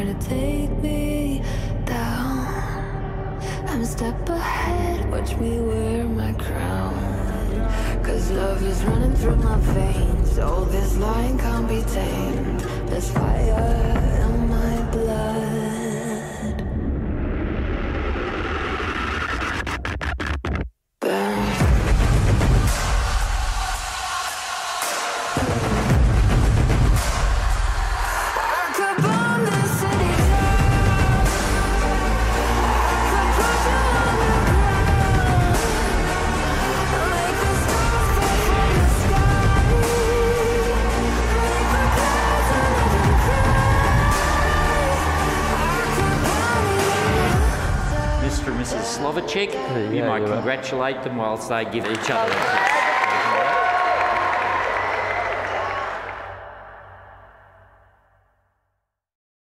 trying to take me down. I'm a step ahead, watch me wear my crown. Cause love is running through my veins. Oh, this line can't be tamed. There's fire in my blood. Burn. I could burn this city down. I could put you underground. I'll make the stars fall from the sky. Make the clouds under the cry. I could burn you. Mr. and Mrs. Slovacek, you might congratulate them whilst they give each other a